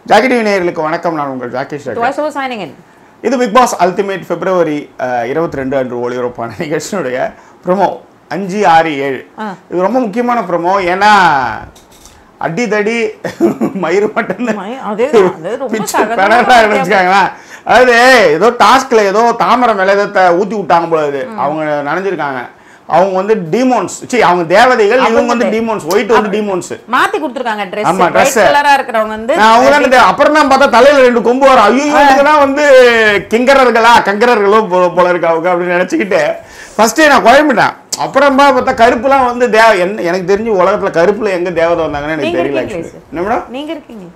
Jackie TV நேயர்களுக்கு வணக்கம். நான் உங்கள் ஜாக்கி. இது பிக் பாஸ் அல்டிமேட் பிப்ரவரி 22 அன்று ஒளிபரப்பான நிகழ்ச்சியினுடைய ப்ரோமோ 567. இது ரொம்ப முக்கியமான ப்ரோமோ. ஏன்னா அடிதடி மயிறு மட்டும் வச்சுக்காங்களா. அதாவது ஏதோ டாஸ்க்ல ஏதோ தாமரை விளையத்தை ஊத்தி விட்டாங்க போல. அவங்க நனைஞ்சிருக்காங்க. அவங்க வந்து டீமோன்ஸ், அவங்க தேவதைகள், இவங்க வந்து டீமோன்ஸ். ஒயிட் வந்து டீமோன்ஸ் மாத்தி கொடுத்திருக்காங்க. Dress ஒயிட் கலரா இருக்கறவங்க வந்து அவங்க தான். அப்புறம் தான் பார்த்தா தலையில 2 கொம்பு வரும். ஐயோ இவங்கதான் வந்து கங்கரர்களோ போல இருக்கு அவங்க அப்படின்னு நினைச்சுக்கிட்டு ஃபர்ஸ்டே நான் குழம்பிட்டேன். அப்புறம் பார்த்தா கருப்புலாம் வந்து எனக்கு தெரிஞ்சு உலகத்துல கருப்புல எங்க தேவதை வந்தாங்கன்னு எனக்கு தெரியல. என்ன நீங்க இருக்கீங்க,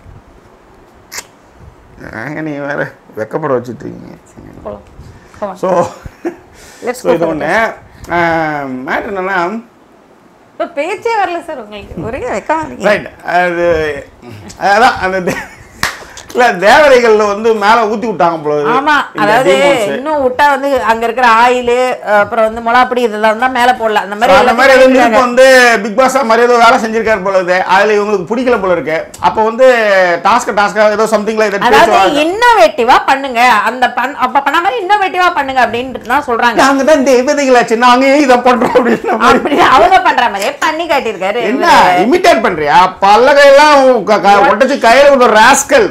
நீ வேற வெக்கப்பட வச்சுட்டு இருக்கீங்க. ஸோ இது ஒண்ணு மேட்டர் என்னன்னா, இப்போ பேச்சே வரல சார் உங்களுக்கு. ஒரே வெக்கம். ரைட். அதான் அந்த இல்ல தேவதைகள்ல வந்து மேல ஊத்தி விட்டாங்க போல. ஆமா, அதாவது இன்னும் விட்டா வந்து அங்க இருக்கிற ஆயில் அப்புறம் வந்து மிளகாப்பொடி இதெல்லாம் தான் மேல போடல. அந்த மாதிரி வந்து பிக் பாஸ் மாதிரி ஏதோ வேலை செஞ்சிருக்காரு போல. அதுல இவங்களுக்கு பிடிக்கல போல இருக்கு. அப்ப வந்து டாஸ்கா ஏதோ சம்திங்ல இன்னோவேட்டிவா பண்ணுங்க, அந்த அப்ப பண்ண மாதிரி இன்னோவேட்டிவா பண்ணுங்க அப்படின்னு தான் சொல்றாங்க. நாங்க தான் தேவதைகளாச்சு, நாங்க இதை பண்றோம் அப்படின்னு அவங்க பண்ற மாதிரியே பண்ணி காட்டியிருக்காரு. என்ன இமிட்டேட் பண்றியா? பல்லகையெல்லாம் ஒட்டச்சு கையில ஒரு ராஸ்கல்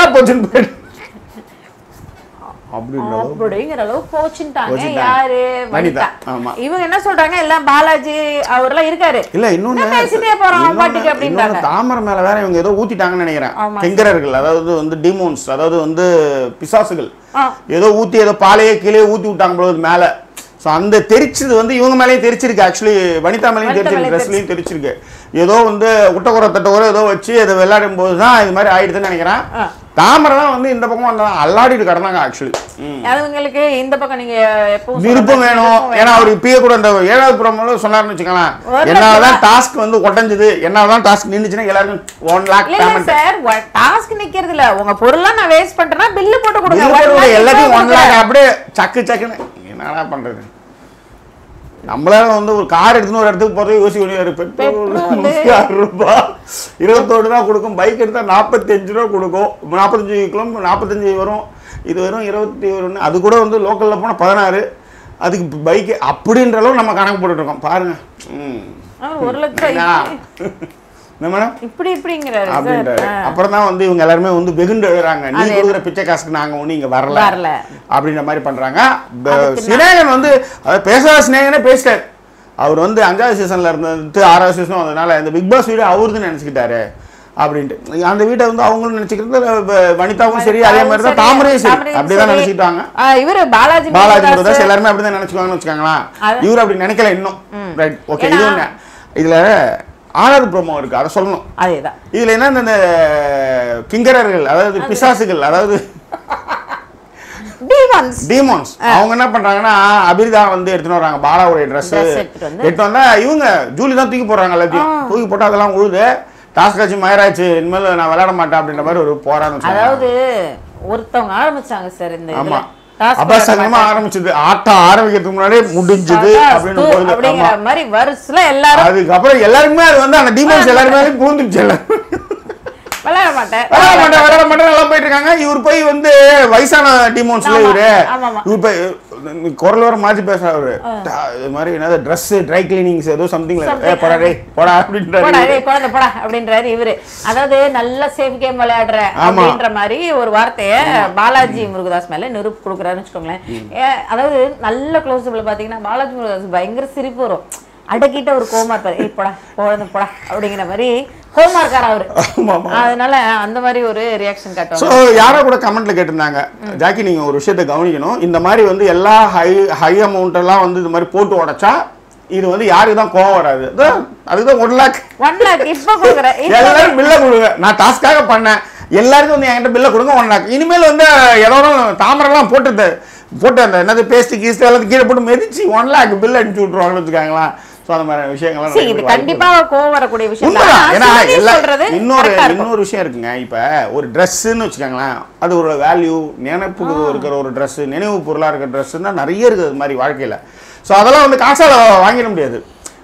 அப்படிங்கிற அளவு போச்சுட்டாங்க. யாரு? வனிதா. இவங்க என்ன சொல்றாங்க, எல்லாம் பாலாஜி அவர்லாம் இருக்காரு. இல்ல இன்னொன்னு பேசிட்டே போறோம் பாட்டுக்கு அப்படின்றாங்க. தாமரை மேல வேற இவங்க ஏதோ ஊத்திட்டாங்கன்னு நினைக்கிறேன். கெங்கரர்கள், அதாவது வந்து டிமோன்ஸ், அதாவது வந்து பிசாசுகள் ஏதோ ஊத்தி ஏதோ பாலையே கீழே ஊத்தி விட்டாங்க போல மேல. ஸோ அந்த தெரிச்சது வந்து இவங்க மேலேயும் தெரிச்சிருக்கு. ஆக்சுவலி வனிதா மேலேயும் தெரிச்சிருக்கு, ட்ரெஸ்லையும் தெரிச்சிருக்கு. ஏதோ வந்து உட்டக்குறை தட்டக்குறை ஏதோ வச்சு அதை விளையாடும் போது தான் இது மாதிரி ஆயிடுதுன்னு நினைக்கிறேன். தாமரை தான் வந்து இந்த பக்கம் வந்தா அல்லாடிட்டு கிடந்தாங்க. ஆக்சுவலி அதுங்களுக்கு இந்த பக்கம் நீங்க எப்பவும் விருப்பம் வேணும். ஏன்னா அவர் இப்பயே கூட இந்த 7வது ப்ரோமோல சொன்னாருன்னு வச்சுக்கலாம். என்னதான் டாஸ்க் வந்து ஒட்டஞ்சது, என்னதான் டாஸ்க் நின்னுச்சுன்னா எல்லாருக்கும் 1 lakh பேமெண்ட். சார் டாஸ்க் நிக்கிறது இல்ல, உங்க பொருள்லாம் நான் வேஸ்ட் பண்றேன்னா பில் போட்டு கொடுங்க. எல்லாத்தையும் 1 lakh அப்படியே சக்குன்னு என்னடா பண்றது. நம்மளால வந்து ஒரு கார் எடுத்துன்னு ஒரு இடத்துக்கு போறதை யோசிக்க முடியாது. பெட்ரோல் 60 ரூபாய் 21 தான் கொடுக்கும். பைக் எடுத்தா 45 ரூபா கொடுக்கும். 45 கிலோ 45 வரும். இது வெறும் 21. அது கூட வந்து லோக்கல்ல போனா 16. அதுக்கு பைக் அப்படின்ற அளவு நம்ம கணக்கு போட்டுட்டு இருக்கோம் பாருங்க. 1 லட்சம் இப்படிங்கிறாரு. அப்புறம் தான் வந்து இவங்க எல்லாருமே வந்து வெகுண்டு எழுறாங்க. நீ கொடுக்குற பிச்சை காசுக்கு நாங்க ஒண்ணு இங்க வரல அப்படின்ற மாதிரி பண்றாங்க. ஸ்னேகன் வந்து பேசாத ஸ்னேகனே பேசிட்டார். அவர் வந்து 5வது சீசன்ல இருந்து 6வது சீசன் வந்ததுனால இந்த பிக் பாஸ் வீடு அவருன்னு நினைச்சுக்கிட்டாரு அப்படின்ட்டு. அந்த வீட்டை வந்து அவங்களும் நினைச்சுக்கிறது, வனிதாவும் சரி அதே மாதிரி தான் தாமரையும் சரி அப்படிதான் நினைச்சுக்கிட்டாங்க. இவரு பாலாஜி முருகதாஸ் எல்லாருமே அப்படிதான் நினைச்சுக்குவாங்கன்னு வச்சுக்காங்களா. இவரு அப்படி நினைக்கல இன்னும். Right, okay. இது ஒண்ணு. இதுல 6வது ப்ரோமோ இருக்கு, அதை சொல்லணும். அதேதான். இதுல என்ன, இந்த கிங்கரர்கள், அதாவது பிசாசுகள், அதாவது டீமோன்ஸ், அவங்க என்ன பண்றாங்கன்னா அபிரிதா வந்து எடுத்துட்டு வராங்க பாலாவுடைய ட்ரெஸ் எடுத்து வந்தா இவங்க ஜூலி தான் தூக்கி போடுறாங்க. எல்லாத்தையும் தூக்கி போட்டு அதெல்லாம் உழுது டாஸ்க் ஆச்சு மயராச்சு, இனிமேல் நான் விளையாட மாட்டேன் அப்படின்ற மாதிரி ஒரு போராட்டம். அதாவது ஒருத்தவங்க ஆரம்பிச்சாங்க சார் இந்த. ஆமா, அபசகமா ஆரம்பிச்சது. ஆட்டம் ஆரம்பிக்கிறதுக்கு முன்னாடியே முடிஞ்சது அப்படிங்கிற மாதிரி வருஷத்துல எல்லாரும். அதுக்கப்புறம் எல்லாருக்குமே அது வந்து அந்த டீமோன்ஸ் எல்லாருமே பூந்துச்சு. விளையாட மாட்டேன் நல்லா போயிட்டு இருக்காங்க. இவர் போய் வந்து வயசான டீமோன்ஸ்ல இவரு போய் குரல் வர மாத்தி பேசுறாரு. இது மாதிரி என்னது ட்ரெஸ் ட்ரை கிளீனிங்ஸ் ஏதோ சம்திங்ல போடா அப்படின்றாரு இவரு. அதாவது நல்ல சேஃப் கேம் விளையாடுற அப்படின்ற மாதிரி ஒரு வார்த்தைய பாலாஜி முருகதாஸ் மேல நிரூப் கொடுக்குறாருன்னு வச்சுக்கோங்களேன். அதாவது நல்ல க்ளோஸ்அப்ல பாத்தீங்கன்னா பாலாஜி முருகதாஸ் பயங்கர சிரிப்பு வரும். அடக்கிட்ட ஒரு கோமா இருப்பாரு. போடா போடா அப்படிங்கிற மாதிரி கோமா இருக்காரு அவரு. அதனால அந்த மாதிரி ஒரு ரியாக்ஷன் காட்டும். ஸோ யாரோ கூட கமெண்ட்ல கேட்டிருந்தாங்க, ஜாக்கி நீங்க ஒரு விஷயத்தை கவனிக்கணும், இந்த மாதிரி வந்து எல்லா ஹை அமௌண்ட் எல்லாம் வந்து இது மாதிரி போட்டு உடைச்சா இது வந்து யாருக்கு தான் கோவம் வராது. அதுதான் 1 lakh இப்ப கொடுக்குறேன். எல்லாரும் பில்ல கொடுங்க. நான் டாஸ்க்காக பண்ணேன், எல்லாருக்கும் வந்து என்கிட்ட பில்ல கொடுங்க 1 lakh. இனிமேல் வந்து எல்லாரும் தாமரெல்லாம் போட்டு அந்த என்னது பேஸ்ட் கீஸ்ட் எல்லாத்தையும் கீழே போட்டு மெதிச்சு 1 lakh பில் அனுப்பிச்சு விட்டுருவாங்கன்னு வச்சுக்காங்களா. இன்னொரு விஷயம் இருக்குங்க. இப்ப ஒரு ட்ரெஸ்ன்னு வச்சுக்காங்களேன், அது ஒரு வேல்யூ, நினைப்பு இருக்கிற ஒரு ட்ரெஸ், நினைவு பொருளா இருக்கிற ட்ரெஸ் தான் நிறைய இருக்குது அது மாதிரி வாழ்க்கையில. ஸோ அதெல்லாம் வந்து காசால வாங்கிட முடியாது.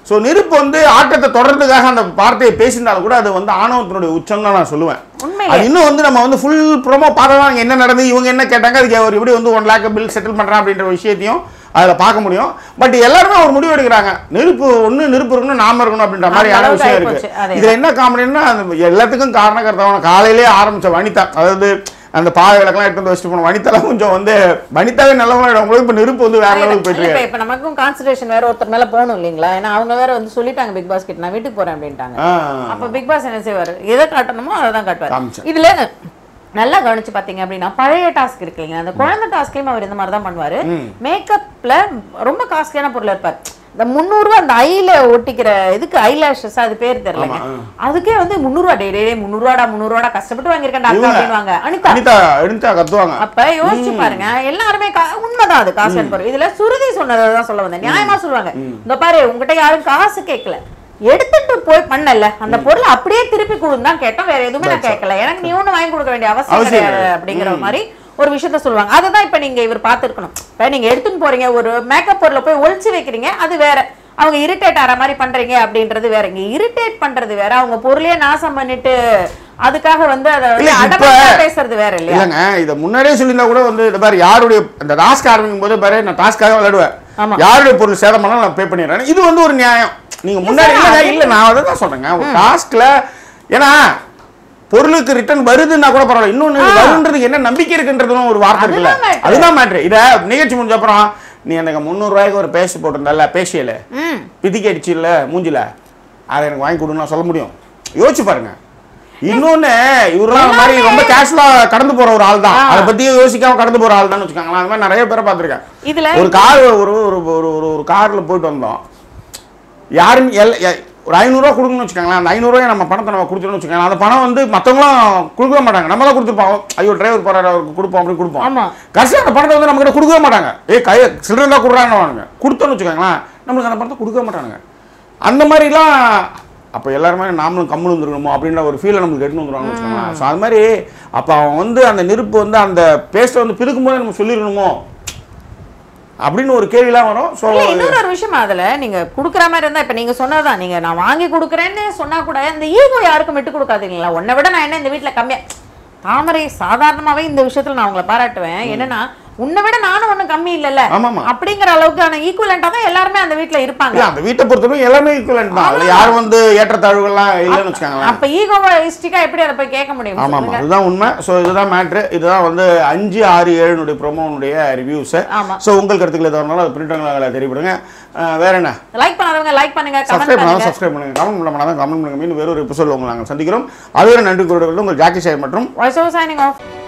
ஸோ நிருப் வந்து ஆட்டத்தை தொடர்றதுக்காக அந்த வார்த்தையை பேசினாலும் கூட அது வந்து ஆணவத்தினுடைய உச்சம் தான் நான் சொல்லுவேன். அது இன்னும் வந்து நம்ம வந்து ஃபுல் ப்ரோமோ பார்த்தா என்ன நடந்து இவங்க என்ன கேட்டாங்க, அதுக்கு அவர் எப்படி வந்து 1 lakh பில் செட்டில் பண்ணுறான் அப்படின்ற விஷயத்தையும் அதில் பார்க்க முடியும். பட் எல்லாருமே ஒரு முடிவு எடுக்கிறாங்க, நெருப்பு இருக்கணும், நாம இருக்கணும் அப்படின்ற மாதிரியான விஷயம் இருக்கு. இதுல என்ன காமெடின்னா எல்லாத்துக்கும் காரணகர்த்தாவான காலையிலே ஆரம்பிச்ச வனிதா, அதாவது அந்த பாவை விளக்கெல்லாம் எடுத்து வந்து வச்சுட்டு போன வனிதாலாம் கொஞ்சம் வந்து வனிதாவே நல்லவங்க. இப்போ நெருப்பு வந்து வேற லெவலுக்கு போயிட்டு இப்போ நமக்கும் கான்சன்ட்ரேஷன் வேற ஒருத்தர் மேல போகணும் இல்லைங்களா? ஏன்னா அவங்க வேற வந்து சொல்லிட்டாங்க பிக் பாஸ் கிட்ட நான் வீட்டுக்கு போறேன் அப்படின்ட்டாங்க. அப்ப பிக் பாஸ் என்ன செய்வாரு, எதை காட்டணுமோ அதை தான் காட்டுவார். இதுல நல்லா கவனிச்சு பாத்தீங்க அப்படின்னா பழைய டாஸ்க் இருக்கு இல்லைங்க, அந்த குழந்தை டாஸ்க்லயும் அவர் இந்த மாதிரி தான் பண்ணுவாரு. மேக்கப்ல ரொம்ப காஸ்ட்லியான பொருள் இருப்பார். இந்த 300 ரூபா அந்த ஐல ஒட்டிக்கிற இதுக்கு ஐலாஷஸ் அது பேர் தெரியலங்க, அதுக்கே வந்து 300 ரூபா, டே 300 ரூபா கஷ்டப்பட்டு வாங்கியிருக்கேன் அப்படின்வாங்க. அனிதா கத்துவாங்க. அப்ப யோசிச்சு பாருங்க, எல்லாருமே உண்மைதான் அது காசு பொருள். இதுல சுருதி சொன்னதான் சொல்ல வந்தேன், நியாயமா சொல்லுவாங்க. இந்த பாரு உங்ககிட்ட யாரும் காசு கேட்கல, எடுத்துட்டு போய் பண்ணல, அந்த பொருள் அப்படியே திருப்பி கொடுன்னு கேட்டோம், வேற எதுவுமே நான் கேட்கல, எனக்கு நீ ஒண்ணு வாங்கி கொடுக்க வேண்டிய அவசியம் கிடையாது அப்படிங்கிற மாதிரி ஒரு விஷயத்த சொல்லுவாங்க. அதுதான் இப்ப நீங்க இவர் பார்த்திருக்கணும். இப்ப நீங்க எடுத்துன்னு போறீங்க ஒரு மேக்கப் பொருளை போய் ஒளிச்சு வைக்கிறீங்க, அது வேற. அவங்க இரிட்டேட் ஆற மாதிரி பண்றீங்க அப்படின்றது வேற. இங்க இரிட்டேட் பண்றது வேற, அவங்க பொருளையே நாசம் பண்ணிட்டு அதுக்காக வந்து அதை பேசுறது வேற இல்லையா? இல்லங்க, இதை முன்னாடியே சொல்லியிருந்தா கூட வந்து இந்த மாதிரி யாருடைய அந்த டாஸ்க் ஆரம்பிக்கும் போது பாரு நான் டாஸ்க்காக விளையாடுவேன், யாருடைய பொருள் சேதம் பண்ணாலும் நான் பே பண்ணிடுறேன். இது வந்து ஒரு நியாயம். நீங்க முன்னாடி இல்ல நான் அதை தான் சொல்றேங்க, ஒரு டாஸ்க்ல ஏன்னா பொருளுக்கு ரிட்டர்ன் வருதுன்னா கூட பரவாயில்ல, இன்னொன்னு வருன்றதுக்கு என்ன நம்பிக்கை இருக்குன்றதும் ஒரு வார்த்தை இருக்குல்ல, அதுதான் மேட்ரு. இதை நிகழ்ச்சி முடிஞ்ச அப்புறம் நீ எனக்கு 300 ரூபாய்க்கு ஒரு பேசி போட்டிருந்தல, பேசியல பிதிக்கு அடிச்சு இல்ல மூஞ்சில, அதை எனக்கு வாங்கி கொடுன்னு சொல்ல முடியும்? யோசிச்சு பாருங்க. இன்னொன்னு இவரெல்லாம் மாதிரி ரொம்ப கேஷுவலா கடந்து போற ஒரு ஆள் தான், அதை பத்தியே யோசிக்காம கடந்து போற ஆள் தான் வச்சுக்காங்களா. அந்த மாதிரி நிறைய பேரை பார்த்துருக்கேன். ஒரு கார் ஒரு கார்ல போயிட்டு வந்தோம், யாரும் ஒரு 500 ரூபா கொடுக்கணும்னு வச்சுக்காங்களா, அந்த 500 ரூபாய் நம்ம பணத்தை நம்ம கொடுத்துருன்னு வச்சுக்காங்க, அந்த பணம் வந்து மற்றவங்களும் கொடுக்க மாட்டாங்க, நம்ம தான் கொடுத்துருப்போம். ஐயோ டிரைவர் போறாரு அவருக்கு கொடுப்போம் அப்படின்னு கொடுப்போம். கடைசியாக அந்த பணத்தை வந்து நம்ம கிட்ட கொடுக்கவே மாட்டாங்க. கையை சில்லறை தான் கொடுறாங்க, கொடுத்தோன்னு வச்சுக்காங்களா நம்மளுக்கு அந்த பணத்தை கொடுக்க மாட்டாங்க. அந்த மாதிரிலாம் அப்போ எல்லாருமே நாமளும் கம்முன்னு வந்துருக்கணுமோ அப்படின்ற ஒரு ஃபீலை நம்மளுக்கு எடுத்துன்னு வந்துருவாங்கன்னு வச்சுக்கோங்களேன். ஸோ அது மாதிரி அப்போ அவன் வந்து அந்த நெருப்பு வந்து அந்த பேஸ்ட்டை வந்து பிதுக்கும் போது நம்ம சொல்லிடணுமோ அப்படின்னு ஒரு கேள்விலாம் வரும். ஸோ இன்னொரு ஒரு விஷயம், அதில் நீங்கள் கொடுக்குற மாதிரி இருந்தால் இப்போ நீங்கள் சொன்னதான், நீங்கள் நான் வாங்கி கொடுக்குறேன்னு சொன்னால் கூட இந்த ஈகோ யாருக்கும் விட்டு கொடுக்காதீங்களா? உன்னை விட நான் என்ன இந்த வீட்டில் கம்மியாக, தாமரை சாதாரணமாகவே இந்த விஷயத்தில் நான் உங்களை பாராட்டுவேன். என்னன்னா உன்னை விட நானும் ஒன்றும் கம்மி இல்லைல்ல அப்படிங்கிற அளவுக்கான ஈக்குவலண்டா தான் எல்லாருமே அந்த வீட்டில் இருப்பாங்க. அந்த வீட்டை பொறுத்தவரை எல்லாமே ஈக்குவலண்ட் தான், அதில் யாரும் வந்து ஏற்றத்தாழ்வுகள்லாம் இல்லைன்னு வச்சுக்காங்க. அப்போ ஈகோயிஸ்டிக்காக எப்படி அதை போய் கேட்க முடியும்? ஆமாம், அதுதான் உண்மை. ஸோ இதுதான் மேட்ரு. இதுதான் வந்து 5, 6, 7 ப்ரோமோனுடைய ரிவ்யூஸு. ஸோ உங்கள் கருத்துக்கள் எதாவது அது பிரிண்டங்களை தெரியப்படுங்க. வேற என்ன, லைக் பண்ணாதவங்க லைக் பண்ணுங்க, சப்ஸ்கிரைப் பண்ணுங்க, சப்ஸ்கிரைப் பண்ணுங்க, கமெண்ட் பண்ணாதான் கமெண்ட் பண்ணுங்க. மீண்டும் வேற ஒரு எபிசோட் உங்களை நாங்கள் சந்திக்கிறோம். அதுவரை நன்றி கூறுவது உங்கள் ஜாக்கி சேகர் மற்றும் சைனிங் ஆஃப்.